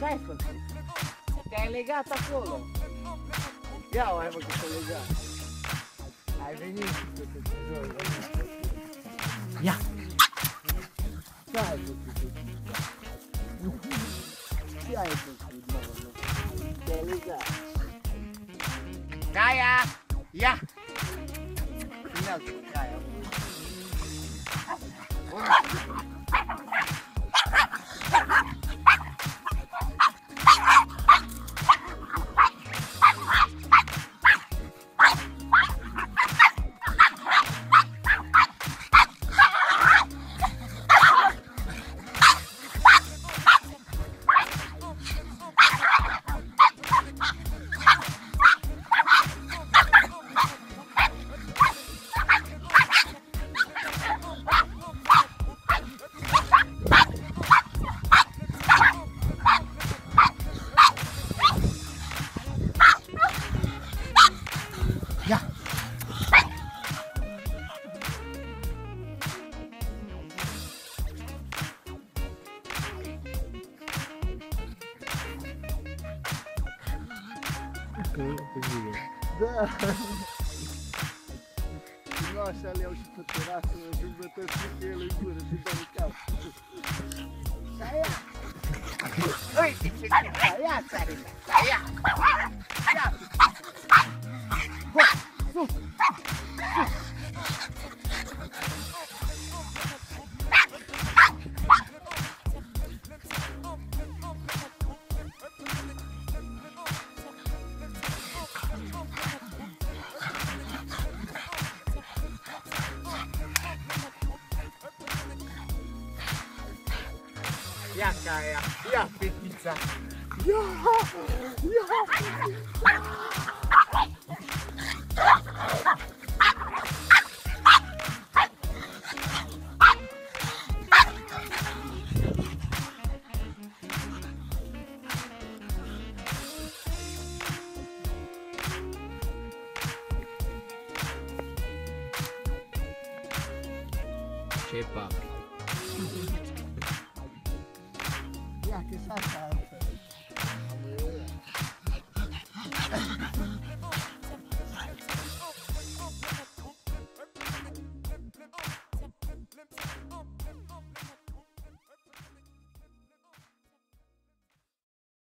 Ce-ai făcut? Te-ai legat acolo. Ia-o, hai mă, că te-ai legat. Ai venit și pe jos. Ia! Ce ai făcut? Ce ai făcut, mă? Te-ai legat. Caia! Ia! Filmează, Caia. Da! Nu așa le iau și pe terasă, îmi bătesc cu el în gură și dă în cap. Saia! Uite ce saia, țarica! Saia! Ia! Sus! Sus! Ia, Caia! Ia, fetița! Ia! Ia! Ce pac! Ia, că s-a